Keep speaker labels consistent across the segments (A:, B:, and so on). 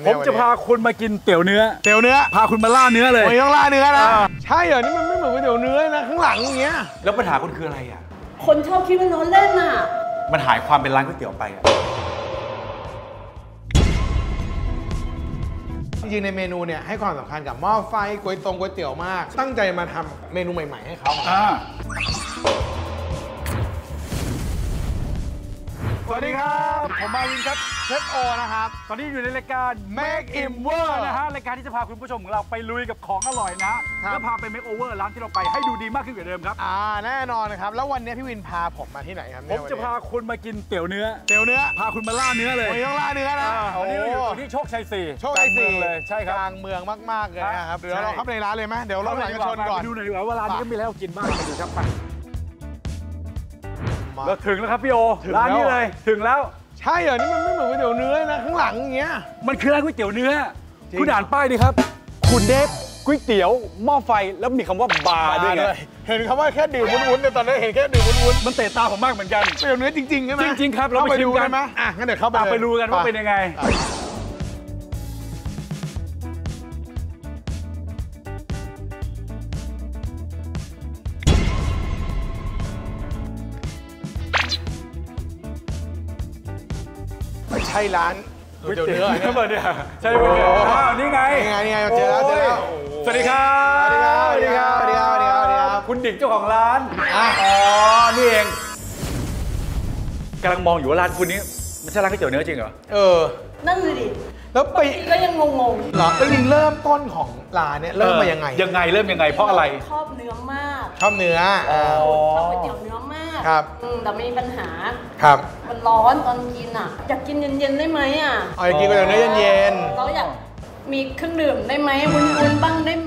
A: ผมจะพาคุณมากินเตี๋ยวเนื้อพาคุณมาล่าเนื้อเลย
B: ไม่ต้องล่าเนื้อนะใช่เหรอนี่มันไม่เหมือนก๋วยเตี๋ยวเนื้อนะข้างหลังอย่างเงี้ย
A: แล้วปัญหาคุณคืออะไรอ่ะ
C: คนชอบคิดว่าน้องเล่นอ่ะ
A: มันหายความเป็นร้านก๋วยเตี๋ยวไปอ่ะ
B: จริงๆในเมนูเนี่ยให้ความสำคัญกับหม้อไฟก๋วยเตี๋ยวมากตั้งใจมาทำเมนูใหม่ๆให้เขาสวัสดีครับผมมาวินครับเชฟโอนะครับ
A: ตอนนี้อยู่ในรายการ
B: Make It Work
A: นะฮะรายการที่จะพาคุณผู้ชมของเราไปลุยกับของอร่อยนะแล้วพาไป Make Over ร้านที่เราไปให้ดูดีมากขึ้นกว่าเดิมครับ
B: แน่นอนนะครับแล้ววันนี้พี่วินพาผมมาที่ไหนครับ
A: ผมจะพาคุณมากินเตี๋ยวเนื้อพาคุณมาล่าเนื้อเลย
B: ไม่ต้องล่าเนื้อนะ
A: วันนี้เราอยู่ที่โชคชัย4เลยใช่ครับ
B: กลางเมืองมากๆเลยนะครับเดี๋ยวเราเข้าไปในร้านเลยไหมเดี๋ยวเราหลังชนก่อน
A: ดูหน่อยดีกว่าว่าร้านนี้ก็มีแล้วกินบ้างไปดูครับไปเราถึงแล้วครับพี่โอร้านนี้เลยถึงแล้ว
B: ใช่เหรอนี่มันไม่เหมือนก๋วยเตี๋ยวเนื้อนะข้างหลังอย่างเงี้ย
A: มันคือร้านก๋วยเตี๋ยวเนื้อคุณอ่านป้ายดิครับคุณเดฟก๋วยเตี๋ยวหม้อไฟแล้วมีคำว่าบาร์ด้วยไง
B: เห็นคำว่าแค่ดื่มวุ้นๆในตอนนี้เห็นแค่ดื่มวุ้น
A: ๆมันเตะตาผมมากเหมือนกัน
B: ก๋วยเตี๋ยวเนื้อจริงๆใช่ไหม
A: จริงๆครับเราไปดูกัน
B: ไหมงั้นเดี๋ยวเข้า
A: ไปดูกันว่าเป็นยังไง
B: ใช่ร้านก๋วยเตี๋ยวเนื้อ
A: เนี่ยใช่ก๋วยเตี๋ยวนี่ไง
B: เจอแล้ว
A: สวัสดีครับคุณดิ่งเจ้าของร้านนี่เองกำลังมองอยู่ว่าร้านคุณนี้มันใช่ร้านก๋วยเตี๋ยวเนื้อจริงเหรอ
C: นั่นเลยดิ
B: แล้วไป
C: ก็ยังงง
B: ๆเหรอแล้วเริ่มต้นของร้านเนี่ยเริ่มมายังไง
A: เริ่มยังไงเพราะอะไร
C: ชอบเนื้อมาก
B: ชอบเนื้อ
C: ชอบก๋วยเตี๋ยวเนื้อมาก
B: ครับ
C: แต่มีปัญหา
B: ครับ
C: มันร้อนตอนกินอ่ะอยากกินเย็นๆได้ไหมอ่ะ
B: อยากกินก๋วยเตี๋ยวเนื้อเย็น
C: เราอยากมีเครื่องดื่มได้ไหมวุ้นๆบ้างได้ไหม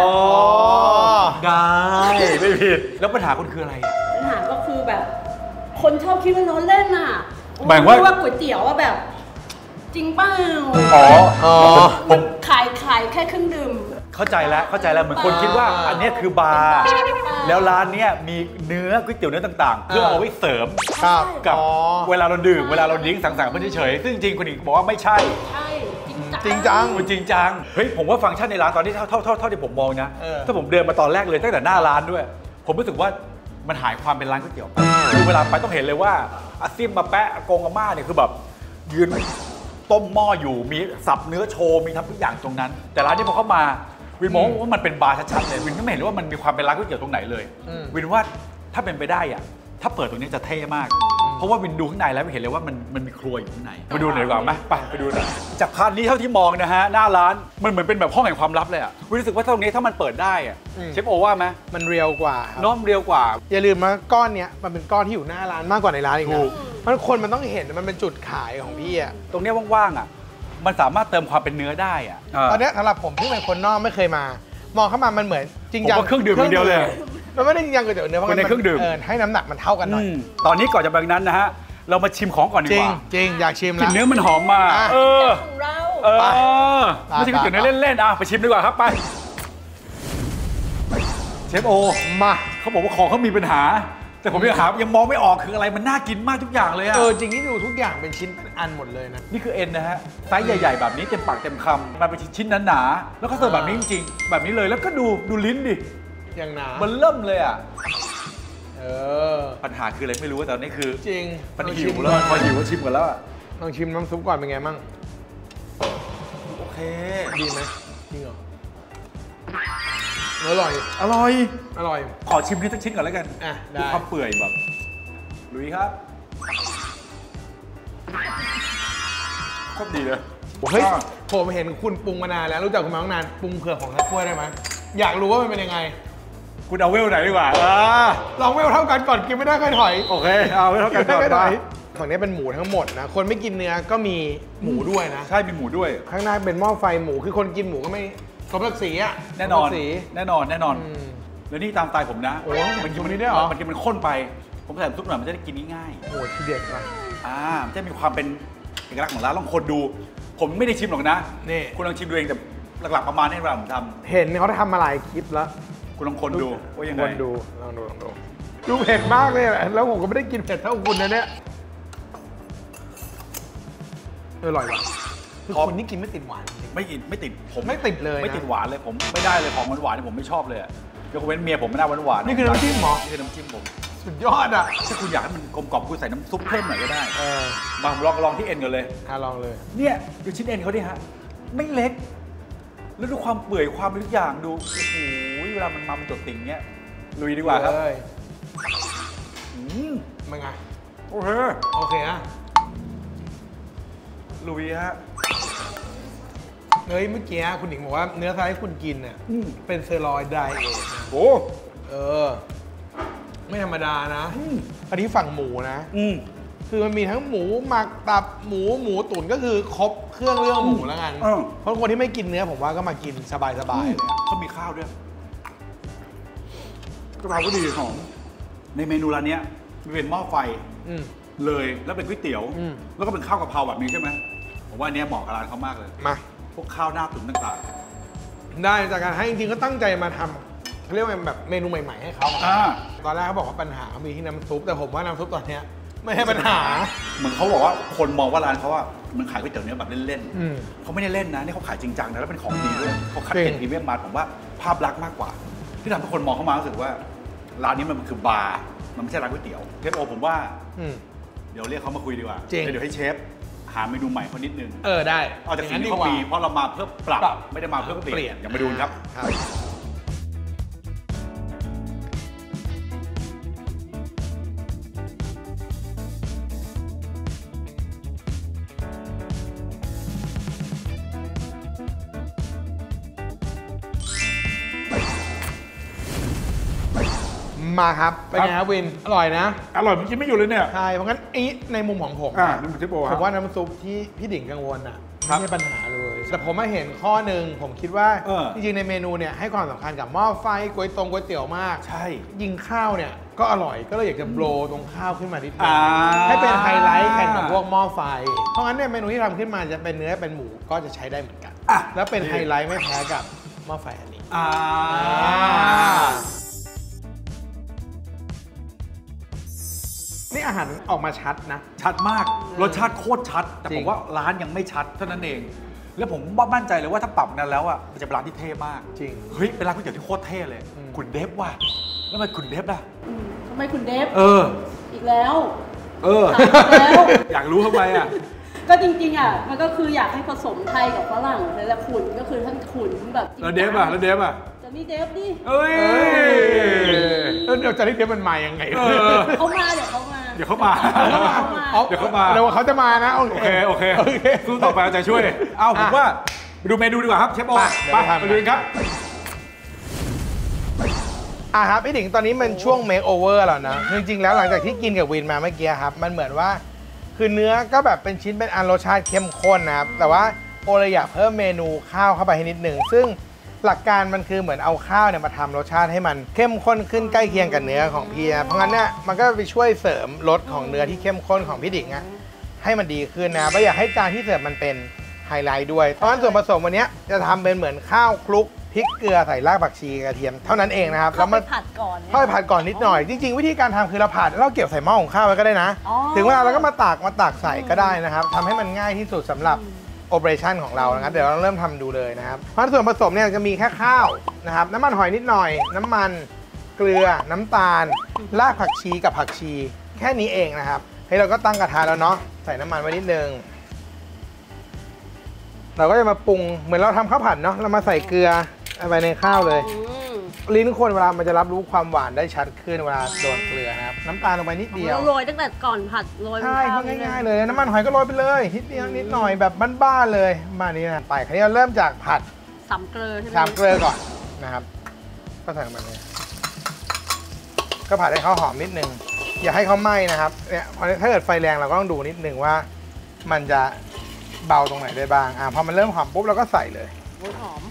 A: ได้ไม่ผิดแล้วปัญหาคุณคืออะไร
C: ปัญหาก็คือแบบคนชอบคิดว่าน้องเล่นอ่ะหมายว่าก๋วยเตี๋ยวว่าแบบจริงเปล่ามันขายแค่เครื่องดื่ม
A: เข้าใจแล้วเหมือนคนคิดว่าอันนี้คือบาร์แล้วร้านนี้มีเนื้อก๋วยเตี๋ยวเนื้อต่างๆเพื่อเอาไว้เสริมกับเวลาเราดื่มเวลาเราดิ้งสังๆเพื่อเฉยๆซึ่งจริงคุณหญิงบอกว่าไม่ใช่
B: จริงจัง
A: เฮ้ยผมว่าฟังก์ชันในร้านตอนที่เท่าที่ผมมองนะถ้าผมเดินมาตอนแรกเลยตั้งแต่หน้าร้านด้วยผมรู้สึกว่ามันหายความเป็นร้านก๋วยเตี๋ยวคือเวลาไปต้องเห็นเลยว่าอาซิมมาแปะอากงอาม่าเนี่ยคือแบบยืนต้มหม้ออยู่มีสับเนื้อโชว์มีทำทุกอย่างตรงนั้นแต่ร้านนี้พอเข้ามาวินมองว่ามันเป็นบาร์ชัดๆเลยวินก็ไม่เห็นว่ามันมีความเป็นร้านก๋วยเตี๋ยวตรงไหนเลยวินว่าถ้าเป็นไปได้อะถ้าเปิดตรงนี้จะเท่มากเพราะว่าวินดูข้างในแล้วเห็นเลยว่ามันมีครัวอยู่ข้างในไปดูหน่อยดีกว่าไหมไปดูหน่อยจากภาพนี้เท่าที่มองนะฮะหน้าร้านมันเหมือนเป็นแบบห้องแห่งความลับเลยอ่ะวินรู้สึกว่าตรงนี้ถ้ามันเปิดได้อ่ะเชฟโอว่าไหม
B: มันเรียวกว่า
A: น้อมเรียวกว่า
B: อย่าลืมว่าก้อนเนี้ยมันเป็นก้อนที่อยู่หน้าร้านมากกว่าในร้านอีกนะมันคนมันต้องเห็นมันเป็นจุดขายของพี่อ่ะ
A: ตรงนี้ว่างๆอ่ะมันสามารถเติมความเป็นเนื้อได้อ่ะ
B: ตอนนี้สำหรับผมที่เป็นคนนอกไม่เคยมามองเข้ามามันเหมือนจริงจัง
A: เครื่องดื่มอย่างเดียวเลย
B: มันไม่ได้จริงจังก๋วยเตี๋ยวเนื้อเพราะมัน
A: เครื่องดื่ม
B: ให้น้ำหนักมันเท่ากันหน่อย
A: ตอนนี้ก่อนจะไปนั้นนะฮะเรามาชิมของก่อนดีกว่า
B: จริงอยากชิมแล้ว
A: เนื้อมันหอมมาไม่ใช่ก๋วยเตี๋ยวเนื้อเล่นๆไปชิมดีกว่าครับไปเชฟโอ
B: มา
A: เขาบอกว่าของเขามีปัญหาแต่ผมยังมองไม่ออกคืออะไรมันน่ากินมากทุกอย่างเลยอะ
B: จริงที่ดูทุกอย่างเป็นชิ้นเป็นอันหมดเลยนะ
A: นี่คือเอ็นนะฮะไซส์ใหญ่ๆแบบนี้เต็มปากเต็มคำมันเป็นชิ้นหนาๆแล้วก็เสิร์ฟแบบนี้จริงๆแบบนี้เลยแล้วก็ดูลิ้นดิ
B: อย่างหนา
A: มันเริ่มเลยอะปัญหาคืออะไรไม่รู้แต่นี่คือ
B: จริง
A: มันหิวแล้วพอหิวก็ชิมกันแล้ว
B: ลองชิมน้ำซุปก่อนเป็นไงมั่ง
A: โอเค
B: ดีไหมจริงเหรออร่อย
A: ขอชิมนิดสักชิ้นก่อนแล้วกัน
B: ได้
A: ความเปื่อยแบบลุยครับโคตรดีเลย
B: เฮ้ยผมเห็นคุณปรุงมานานแล้วรู้จักคุณมาตั้งนานปรุงเผือกของนักกล้วยได้ไหมอยากรู้ว่ามันเป็นยังไง
A: คุณเอาเวลไหนดีกว่า
B: ลองเวลเท่ากันก่อนกินไม่ได้ค่อยถอย
A: โอเคเอาเวลเท่ากันก่อน
B: ฝั่งนี้เป็นหมูทั้งหมดนะคนไม่กินเนื้อก็มีหมูด้วยนะ
A: ใช่มีหมูด้วย
B: ข้างหน้าเป็นหม้อไฟหมูคือคนกินหมูก็ไม่สมศักดิ์ศรีอ่ะ
A: แน่นอนแล้วนี่ตามสไตล์ผมนะ
B: มันกินมันนี้ได้หรอ
A: มันกินมันข้นไปผมใส่ซุปหน่อยมันจะได้กินง่าย
B: ๆโอ้ทีเด็ดว่ะ
A: มันจะมีความเป็นเอกลักษณ์ของร้านลองคนดูผมไม่ได้ชิมหรอกนะ
B: นี่
A: คุณลองชิมดูเองแต่หลักๆประมาณนี้เวลาผมท
B: ำเห็นเขาทำมาหลายคลิปแล้ว
A: คุณลองคนดูว่ายังไง
B: ลองดูเผ็ดมากเลยแล้วผมก็ไม่ได้กินเผ็ดเท่าคุณนะเนี่ยอร่อยว่ะคือคนที่กินไม่ติดหวาน
A: ไม่ติดผม
B: ไม่ติดเลย
A: ไม่ติดหวานเลยผมไม่ได้เลยของหวานๆผมไม่ชอบเลยยกเว้นเมียผมไม่ได้หวาน
B: นี่คือน้ำจิ้มหรอ
A: นี่คือน้ำจิ้มผม
B: สุดยอดอ่ะ
A: ถ้าคุณอยากให้มันกลมกล่อมคุณใส่น้ำซุปเพิ่มหน่อยก็ได้มาลองที่เอ็นกันเลย
B: ลองเลย
A: เนี่ยดูชิ้นเอ็นเขาดิฮะไม่เล็กแล้วดูความเปื่อยความทุกอย่างดูโอ้โหเวลามันจดติ่งเงี้ยลุยดีกว่าครับ
B: มันไง
A: โอเค
B: ฮะ
A: ลุยฮะ
B: เมื่อกี้คุณหนิงบอกว่าเนื้อสไลด์คุณกินเนี่ยเป็นเซอร์ลอยไดเอท
A: โอ้
B: ไม่ธรรมดานะอันนี้ฝั่งหมูนะคือมันมีทั้งหมูหมักตับหมูตุ๋นก็คือครบเครื่องเรื่องหมูแล้วกันเพราะคนที่ไม่กินเนื้อผมว่าก็มากินสบายเลย
A: เขามีข้าวด้วยกะเพราก็ดีหอมในเมนูร้านนี้มันเป็นหม้อไฟเลยแล้วเป็นก๋วยเตี๋ยวแล้วก็เป็นข้าวกะเพราแบบนี้ใช่ไหมผมว่าอันนี้เหมาะกับร้านเขามากเลย
B: มา
A: พวกข้าวหน้าตุ๋นต่าง
B: ๆได้จากการให้จริงๆก็ตั้งใจมาทำเขาเรียกว่าแบบเมนูใหม่ๆให้เขาตอนแรกเขาบอกว่าปัญหามีที่น้ำซุปแต่ผมว่าน้ำซุปตอนนี้ไม่ใช่ปัญหา
A: เหมือนเขาบอกว่าคนมองว่าร้านเขาว่ามันขายก๋วยเตี๋ยวเนื้อแบบเล่นๆเขาไม่ได้เล่นนะนี่เขาขายจริงจังนะแล้วเป็นของดีด้วยเขาคัดเกรดพรีเมียมมาผมว่าภาพลักษณ์มากกว่าที่ทำให้คนมองเข้ามารู้สึกว่าร้านนี้มันคือบาร์มันไม่ใช่ร้านก๋วยเตี๋ยวเชฟโอผมว่าเดี๋ยวเรียกเขามาคุยดีกว่าเดี๋ยวให้เชฟหาเมนูใหม่เขานิดนึง
B: ได้
A: เอาจากสิ่งที่เขามีเพราะเรามาเพื่อปรับไม่ได้มาเพื่อเปลี่ยนอย่ามาดูครับ
B: มาครับเป็นไงครับวินอร่อยนะ
A: อร่อยมันกินไม่อยู่เลยเนี่ย
B: ใช่เพราะงั้นในมุมของผมผมว่าน้ำซุปที่พี่ดิ่งกังวลอ่ะไม่ใช่ปัญหาเลยแต่ผมมาเห็นข้อหนึ่งผมคิดว่าจริงๆในเมนูเนี่ยให้ความสำคัญกับหม้อไฟก๋วยเตี๋ยวมาก
A: ใช่
B: ยิงข้าวเนี่ยก็อร่อยก็เลยอยากจะโบรตรงข้าวขึ้นมานิดนึงให้เป็นไฮไลท์แข่งกับพวกหม้อไฟเพราะงั้นเนี่ยเมนูที่ทำขึ้นมาจะเป็นเนื้อเป็นหมูก็จะใช้ได้เหมือนกันแล้วเป็นไฮไลท์ไม่แพ้กับหม้อไฟอันนี้นี่อาหารออกมาชัดนะ
A: ชัดมากรสชาติโคตรชัดแต่ผมว่าร้านยังไม่ชัดเท่านั้นเองแล้วผมมั่นใจเลยว่าถ้าปรับนั้นแล้วอ่ะมันจะเป็นร้านที่เท่มาก
B: จริง
A: เฮ้ยเป็นร้านก๋วยเตี๋ยวที่โคตรเท่เลยคุณเดฟว่ะแล้วทำไมคุณเดฟล่ะ
C: ทำไมคุณเดฟอีกแล้ว
A: อยากรู้ทำไมอ่ะ
C: ก็จริงๆอ่ะมันก็คืออยากให้ผสมไทยกับฝรั่งแต่ขุนก็คือท่านขุนแบบ
A: แล้วเดฟอ่ะ
C: นี่เดฟดิ
A: เอ้ย
B: เดี๋ยวจะนี่เดฟมันมายังไง
C: เขามาเดี๋ยวเขามา
A: เดี๋ยวเขามาเดี๋ยว
B: เขาจะมานะ
A: โอเคสู้ต่อไปเอาใจช่วยเอาผมว่าไปดูเมนูดีกว่าครับเชฟโอไปดูกันครับ
B: ครับพี่ดิ่งตอนนี้มันช่วงเมคโอเวอร์แล้วนะจริงๆแล้วหลังจากที่กินกับวินมาเมื่อกี้ครับมันเหมือนว่าคือเนื้อก็แบบเป็นชิ้นเป็นอันรสชาติเข้มข้นนะครับแต่ว่าโอเลยอยากเพิ่มเมนูข้าวเข้าไปให้นิดหนึ่งซึ่งหลักการมันคือเหมือนเอาข้าวเนี่ยมาทำรสชาติให้มันเข้มข้นขึ้นใกล้เคียงกับเนื้อของพี่นะเพราะงั้นเนี่ยมันก็ไปช่วยเสริมรสของเนื้อที่เข้มข้นของพี่ดิ่งนะให้มันดีขึ้นนะไม่อยากให้จานที่เสิร์ฟมันเป็นไฮไลท์ด้วยเพราะงั้นส่วนผสมวันนี้จะทำเป็นเหมือนข้าวคลุกพริกเกลือใส่รากผักชีกระเทียมเท่านั้นเองนะครับ
C: แล้วมันผัดก่อน
B: ผัดก่อนนิดหน่อยจริงๆวิธีการทำคือเราผัดแล้วเก็บใส่หม้อของข้าวไว้ก็ได้นะถึงเวลาเราก็มาตักใส่ก็ได้นะครับทำให้มันง่ายที่สุดสำหรับโอเปอเรชั่นของเรานะครับเดี๋ยวเราเริ่มทำดูเลยนะครับเพราะส่วนผสมเนี่ยจะมีแค่ข้าวนะครับน้ำมันหอยนิดหน่อยน้ำมันเกลือน้ำตาลรากผักชีกับผักชีแค่นี้เองนะครับให้เราก็ตั้งกระทะแล้วเนาะใส่น้ำมันไว้นิดนึงเราก็จะมาปรุงเหมือนเราทำข้าวผัดเนาะเรามาใส่เกลือไปในข้าวเลยลิ้นคนเวลามันจะรับรู้ความหวานได้ชัดขึ้นเวลาโดนเกลือนะครับน้ำตาลลงไปนิดเดียว
C: โรยตั้งแต่ก่อนผัดโรย
B: ใช่ง่ายๆเลยน้ำมันหอยก็โรยไปเลยนิดเดียวนิดหน่อยแบบบ้านๆเลยบ้านนี้นะไปคราวนี้เราเริ่มจากผัด
C: สามเกลือใช่ไหม
B: สามเกลือก่อนนะครับก็ใส่ลงไปเลยก็ผัดให้เขาหอมนิดนึงอย่าให้เขาไหม้นะครับเนี่ยถ้าเกิดไฟแรงเราก็ต้องดูนิดนึงว่ามันจะเบาตรงไหนได้บ้างพอมันเริ่มหอมปุ๊บเราก็ใส่เลย
C: หอม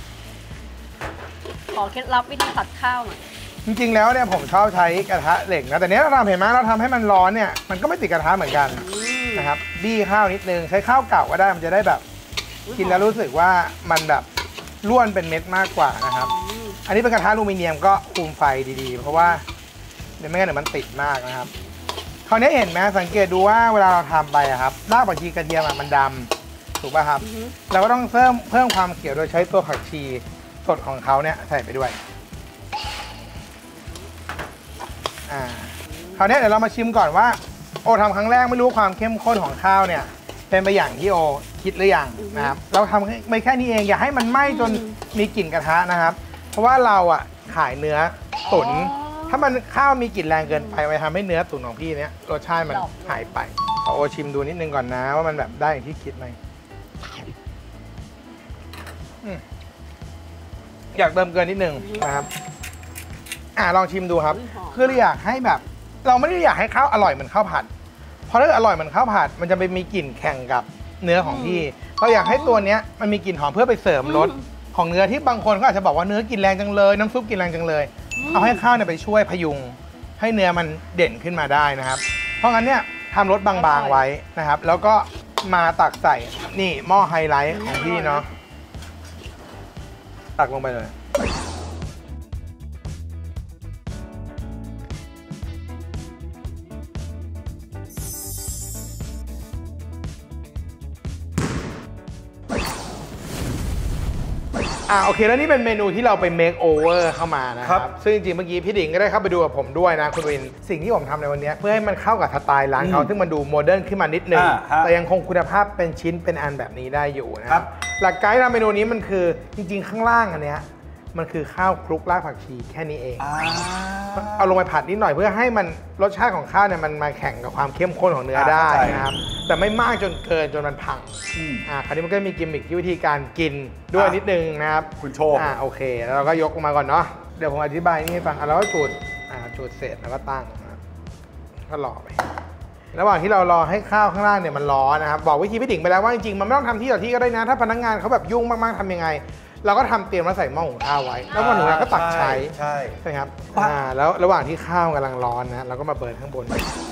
C: ขอเคล็ดลับวิธีผัดข้าวหน่อย
B: จริงๆแล้วเนี่ยผมชอบใช้กระทะเหล็กนะแต่เนี้ยเราทำเห็นไหมเราทำให้มันร้อนเนี่ยมันก็ไม่ติดกระทะเหมือนกันนะครับบี้ข้าวนิดนึงใช้ข้าวเก่าก็ได้มันจะได้แบบกินแล้วรู้สึกว่ามันแบบร่วนเป็นเม็ดมากกว่านะครับอันนี้เป็นกระทะอลูมิเนียมก็คุมไฟดีๆเพราะว่าเดี๋ยวไม่งั้นเดี๋ยวมันติดมากนะครับคราวนี้เห็นไหมสังเกตดูว่าเวลาเราทำไปครับรากผักชีกระเทียมมันดำถูกป่ะครับเราก็ต้องเพิ่มความเขียวโดยใช้ตัวผักชีสดของเขาเนี่ยใส่ไปด้วยคราวนี้เดี๋ยวเรามาชิมก่อนว่าโอทำครั้งแรกไม่รู้ความเข้มข้นของข้าวเนี่ยเป็นไปอย่างที่โอคิดหรือยังนะครับเราทำไม่แค่นี้เองอย่าให้มันไหม้จนมีกลิ่นกระทะนะครับเพราะว่าเราอ่ะขายเนื้อตุ๋นถ้ามันข้าวมีกลิ่นแรงเกินไปมันทำให้เนื้อตุ๋นของพี่เนี้ยรสชาติมันหายไปขอโอชิมดูนิดนึงก่อนนะว่ามันแบบได้อย่างที่คิดไหมอยากเติมเกินนิดนึงนะครับลองชิมดูครับคือเราอยากให้แบบเราไม่ได้อยากให้ข้าวอร่อยเหมือนข้าวผัดเพราะถ้าอร่อยเหมือนข้าวผัดมันจะไปมีกลิ่นแข่งกับเนื้อของพี่เราอยากให้ตัวเนี้ยมันมีกลิ่นหอมเพื่อไปเสริมรสของเนื้อที่บางคนก็อาจจะบอกว่าเนื้อกินแรงจังเลยน้ำซุปกินแรงจังเลยเอาให้ข้าวเนี่ยไปช่วยพยุงให้เนื้อมันเด่นขึ้นมาได้นะครับเพราะงั้นเนี่ยทำรสบางๆไว้นะครับแล้วก็มาตักใส่นี่หม้อไฮไลท์ของพี่เนาะตักลงไปเลยโอเคแล้วนี่เป็นเมนูที่เราไป make over เข้ามานะครับซึ่งจริงๆเมื่อกี้พี่ดิ่งก็ได้เข้าไปดูกับผมด้วยนะคุณวินสิ่งที่ผมทำในวันนี้เพื่อให้มันเข้ากับสไตล์ร้านเขาซึ่งมันดูโมเดิร์นขึ้นมานิดนึงแต่ยังคงคุณภาพเป็นชิ้นเป็นอันแบบนี้ได้อยู่นะครับหลักการทำเมนูนี้มันคือจริงๆข้างล่างอันเนี้ยมันคือข้าวคลุกรากผักชีแค่นี้เองเอาลงไปผัดนิดหน่อยเพื่อให้มันรสชาติของข้าวเนี่ยมันมาแข่งกับความเข้มข้นของเนื้อได้นะครับแต่ไม่มากจนเกินจนมันพังคราวนี้มันก็มีกิมมิคที่วิธีการกินด้วยนิดนึงนะครับ
A: คุณโชว์
B: โอเคแล้วเราก็ยกออกมาก่อนเนาะเดี๋ยวผมอธิบายนี่ให้ฟังแล้วก็จุดเสร็จแล้วก็ตั้งนะครับก็รอไประหว่างที่เรารอให้ข้าวข้างล่างเนี่ยมันร้อนนะครับบอกวิธีพี่ดิ่งไปแล้วว่าจริงๆมันไม่ต้องทำที่ต่อที่ก็ได้นะถ้าพนักงานเขาแบบยุ่งมากๆทำยังไงเราก็ทำเตรียมแล้วใส่หม้อหุงข้าวไว้แล้วพอถึงเราก็ตักใช้ใช่ครับแล้วระหว่างที่ข้าวกำลังร้อนนะเราก็มาเปิดข้างบน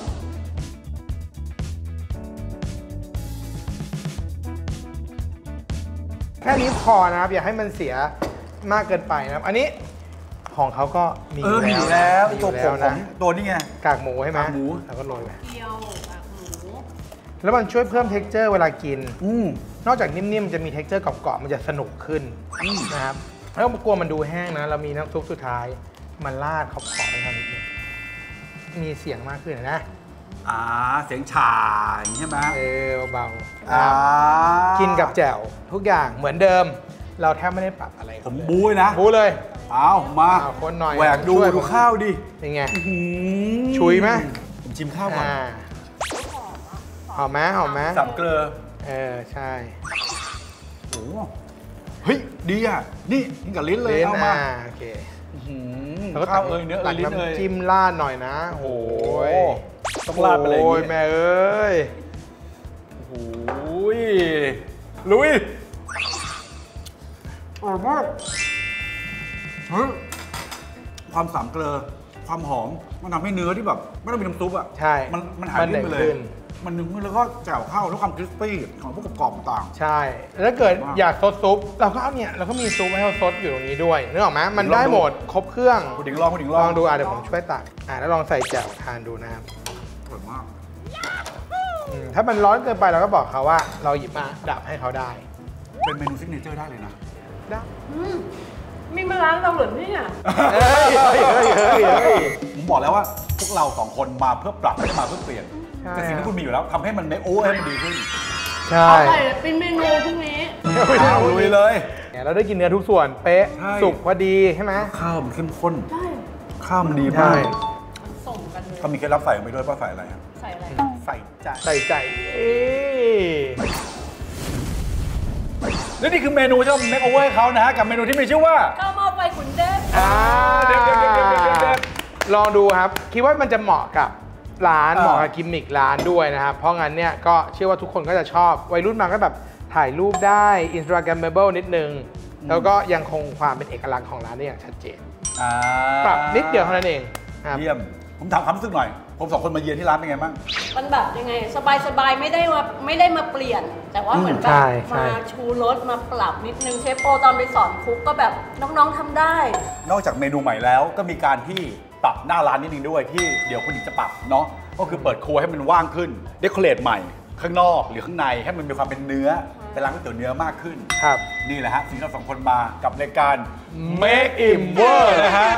B: แค่นี้พอนะครับอย่าให้มันเสียมากเกินไปนะครับอันนี้ของเขาก็มี
A: อยู่แล้วตัวผมนะตัวนี้ไง
B: กากหมูใช่ไหม
A: กากหมู
B: แล้วก็โรยไป
C: เดียวกากหมู
B: แล้วมันช่วยเพิ่ม texture เวลากินนอกจากนิ่มๆมันจะมี texture กรอบๆมันจะสนุกขึ้นนะครับแล้วกลัวมันดูแห้งนะเรามีน้ำซุปสุดท้ายมันราดขอบๆไปทางนิดนึงมีเสียงมากขึ้นนะ
A: เสียงฉ่าใช่ไหม
B: เบาๆกินกับแจ่วทุกอย่างเหมือนเดิมเราแทบไม่ได้ปรับอะไร
A: ผมบู๊นะ
B: บู๊เลย
A: มา
B: คนหน่อย
A: แหวกดูข้าวดิ
B: เป็นไงชุยไหม
A: ผมชิมข้าวก่อน
B: หอมไหม
A: สับเกลือ
B: ใช่
A: โอ้เฮ้ยดีอ่ะนี่กับลิ้นเลยเอามา
B: โอเค
A: แล้วก็ข้าวเนื้อลิ้น
B: จิ้มราดหน่อยนะ
A: โอ้ยต้องราดไปเลย
B: โอ้ยแม่เอ้ย
A: โอ้ยลุยอร่อยมากความสามเกลือความหอมมันทำให้เนื้อที่แบบไม่ต้องมีน้ำซุปอ่ะ
B: ใช่
A: มันหายไปเลยมันนึงแล้วก็แจ่วข้าวด้วยความคริสปี้ของพวกกรอบต่าง
B: ใช่แล้วเกิดอยากซดซุปเราก็เอาเนี่ยเราก็มีซุปให้เราซดอยู่ตรงนี้ด้วยนึกออกไหมมันได้หมดครบเครื่อง
A: คุณดิ่งลอง
B: ดูเดี๋ยวผมช่วยตักแล้วลองใส่แจ่วทานดูนะครับ
A: อร่อยมาก
B: ถ้ามันร้อนเกินไปเราก็บอกเขาว่าเราหยิบมาดับให้เขาได้
A: เป็นเมนูซิกเนเจอร์ได้เลยนะ
B: ได้
C: มีมาร้านเราเหรอเนี่ย
A: ผมบอกแล้วว่าพวกเรา2 คนมาเพื่อปรับไม่ได้มาเพื่อเปลี่ยนแต่สิ่งที่คุณมีอยู่แล้วทำให้มันไม่ให้มันดีขึ้น
B: ใช่
C: เป็นเมนูพวกนี้
A: ลุยเลย
B: เราได้กินเนื้อทุกส่วนเป๊ะสุกพอดีใช่ไหม
A: ข้าวมันเข้มข้นข้าวมันดีมากส่งกันเลยเขามีเคล็ดลับใส่ไปด้วยป้าใส่อะไรครับ
C: ใส่อะไร
B: ใส่ใจ
A: และนี่คือเมนูที่เราเมคโอเวอร์ให้เขานะฮะกับเมนูที่มีชื่อว่า
C: ข้าวหม้อไฟขุนเดช
B: เด็ดลองดูครับคิดว่ามันจะเหมาะกับร้านเหมาะกับกิมมิคร้านด้วยนะครับเพราะงั้นเนี่ยก็เชื่อว่าทุกคนก็จะชอบวัยรุ่นมาก็แบบถ่ายรูปได้ Instagrammable นิดนึงแล้วก็ยังคงความเป็นเอกลักษณ์ของร้านได้อย่างชัดเจนปรับนิดเดียวเท่านั้นเอง
A: เยี่ยมผมถามความรู้สึกหน่อยผม2 คนมาเยือนที่ร้านเป็นไงบ้าง
C: มันแบบยังไงสบายไม่ได้มาเปลี่ยนแต่ว่าเหมือนแบบมาชูรสมาปรับนิดนึงเชฟโอตอนไปสอนคุกก็แบบน้องๆทำได้
A: นอกจากเมนูใหม่แล้วก็มีการที่ปรับหน้าร้านนิดนึงด้วยที่เดี๋ยวคุณหญิงจะปรับเนาะก็คือเปิดครัวให้มันว่างขึ้นเดคอเรทใหม่ข้างนอกหรือข้างในให้มันมีความเป็นเนื้อเป็นร้านก๋วยเตี๋ยวเนื้อมากขึ้น
B: ครับ
A: นี่แหละฮะสิ่งที่เราสองคนมากับรายการ Make Im Work นะฮะ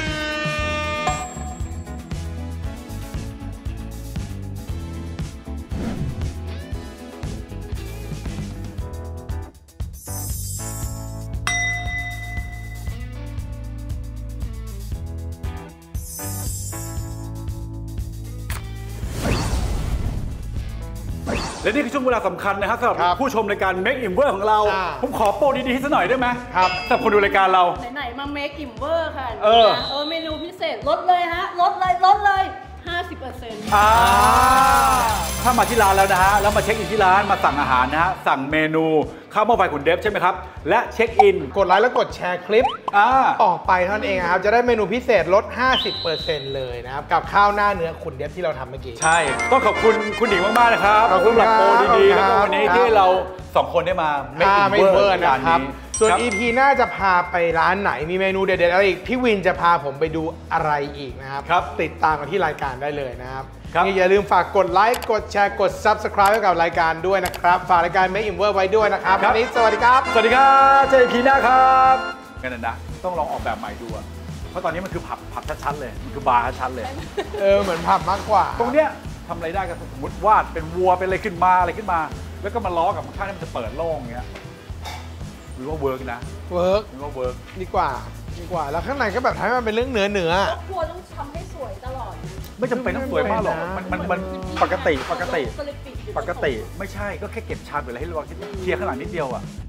A: และนี่คือช่วงเวลาสำคัญนะครับสำหรับ
B: ครับ
A: ผู้ชมรายการ Make Im Work ของเรา ผมขอโปรดีๆให้สักหน่อยได้ไหม
B: ครับ
A: สำหรับคนดูรายการเรา
C: ไหนๆมาเมคอิมเวอร์ค่ะ
A: เออ
C: เมนูพิเศษลดเลยฮะลดเลย 50%
A: ถ้ามาที่ร้านแล้วนะฮะแล้วมาเช็คอินที่ร้านมาสั่งอาหารนะฮะสั่งเมนูข้าวหม้อไฟขุนเดฟใช่ไหมครับและเช็คอิน
B: กดไลค์แล้วกดแชร์คลิป
A: อ่า
B: ออกไปเท่านั้นเองครับจะได้เมนูพิเศษลด 50%เลยนะครับกับข้าวหน้าเนื้อขุนเดฟที่เราทำเมื่อกี้
A: ใช่ต้องขอบคุณคุณหญิงมากๆนะครับ
B: ขอบคุณ
A: สำหรับโปรดีๆ
B: ครั
A: แล้ว
B: บ
A: ก็วันนี้
B: ครับ
A: ที่เราสองคนได้มา Make
B: ไม่
A: Im
B: เวอ
A: Work
B: ร์นะครับ ส่วน
A: ครับ
B: EP หน้าจะพาไปร้านไหนมีเมนูเด็ดๆอะไรอีกพี่วินจะพาผมไปดูอะไรอีกนะครับ
A: ครับ
B: ติดตามกันที่รายการได้เลยนะครับ
A: ครับ
B: นี่อย่าลืมฝากกดไลค์กดแชร์กด Subscribe ให้กับรายการด้วยนะครับฝากรายการ Make Im Work ไว้ด้วยนะครับวันนี้สวัสดีครับ
A: สวัสดีครับเจอกันพีหน้าครับกันนะต้องลองออกแบบใหม่ดูอะเพราะตอนนี้มันคือผับชัดๆเลยมันคือบาร์ชัดๆเลย
B: เหมือนผับมากกว่า
A: ตรงเนี้ยทำอะไรได้ก็สมมติวาดเป็นวัวเป็นอะไรขึ้นมาแล้วก็มาล้อกับข้างๆนี่มันจะเปิดโล่งอย่างเงี้ยหรือว่าเวิร์กนะ
B: เวิร์ก
A: หรือว่าเวิร์ก
B: ดีกว่าแล้วข้างในก็แบบทำให้มันเป็นเรื่องเนื้อ
C: ครอบครัวต้องทำให้สวยตลอดนะ
A: ไม่จำเป็นต้องสวยมากหรอก
B: ไม่
A: มันปกติ
C: ก็เลยปิดอยู่
A: ปกติไม่ใช่ก็แค่เก็บชามหรืออะไรให้เราเคลียร์ข้างหลังนิดเดียวอ่ะ